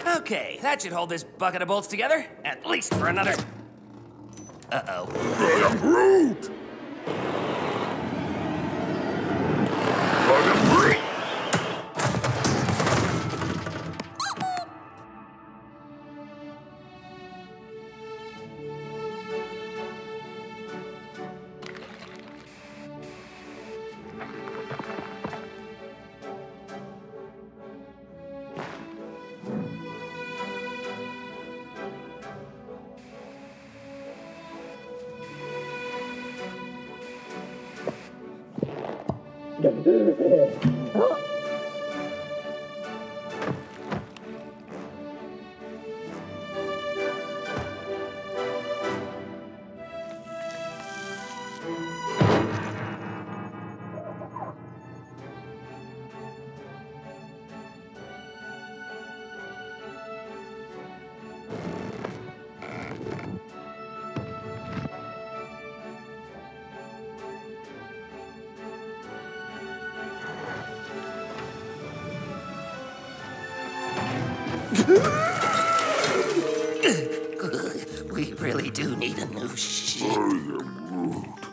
Okay, that should hold this bucket of bolts together, at least for another... Uh-oh. I am Groot! I am Groot! We really do need a new ship. I am Groot.